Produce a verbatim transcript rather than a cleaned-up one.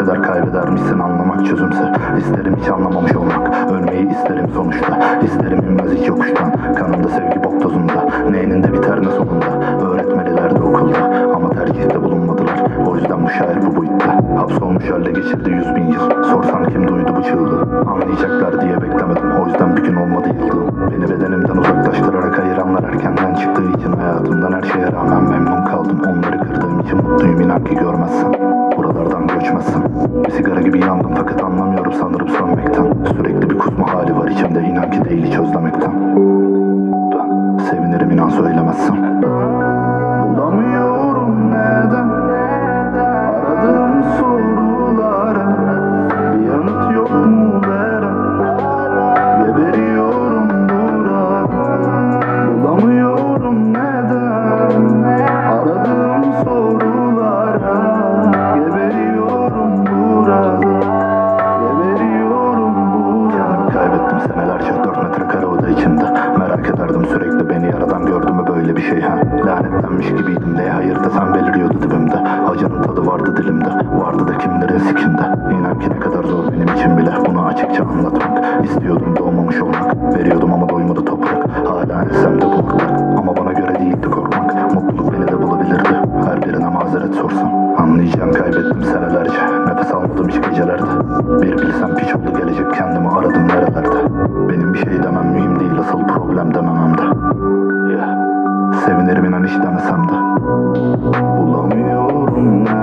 eder kaybedermişsin anlamak çözümse. İsterim hiç anlamamış olmak, ölmeyi isterim sonuçta. İsterim inmez hiç yokuştan, kanımda sevgi bok tozunda. Ne eninde biter ne sonunda, öğretmelilerdi okulda ama tercihte bulunmadılar. O yüzden bu şair bu boyutta. Hapsolmuş halde geçirdi yüz bin yıl. Sorsam kim duydu bu çığlığı, anlayacaklar diye beklemedim. O yüzden bir gün olmadı yıldığım. Beni bedenimden uzaklaştırarak ayıranlar erkenden çıktığı için hayatımdan her şeye rağmen memnun kaldım. Onları kırdığım için mutluyum, inan ki görmezsin. Buralardan göçmezsin. Bir sigara gibi yandım fakat anlamıyorum sanırım sönmekten. Sürekli bir kusma hali var içimde, inan ki değil hiç özlemekten. Ben sevinirim inan söylemezsin. Bulamıyorum neden aradığım sorulara bir yanıt yok mu veren. Geberiyorum burada. Bulamıyorum neden aradığım sorulara. Geberiyorum burada. Geberiyorum burada. Kendimi kaybettim senelerce dört metre kare oda içinde. Merak ederdim sürekli beni yaradan gördü mü böyle bir şey ha. Lanetlenmiş gibiydim neye hayır desem beliriyordu dibimde. Acının tadı vardı dilimde, vardı da kimlerin sikinde. İnan ki ne kadar zor benim için bile bunu açıkça anlatmak. İstiyordum doğmamış olmak, veriyordum ama doymadı toprak. Hala ensemde bu hortlak ama bana göre değildi korkmak. Mutluluk beni de bulabilirdi, her birine mazeret sorsam. Anlayacağım kaybettim senelerce, nefes almadım hiç gecelerde. Bir bilsem piç oldu gelecek, kendimi aradım nerelerde. Benim bir şey demem mühim değil, asıl problem demememde. Yeah. Sevinirim inan hiç demesem de. Bulamıyorum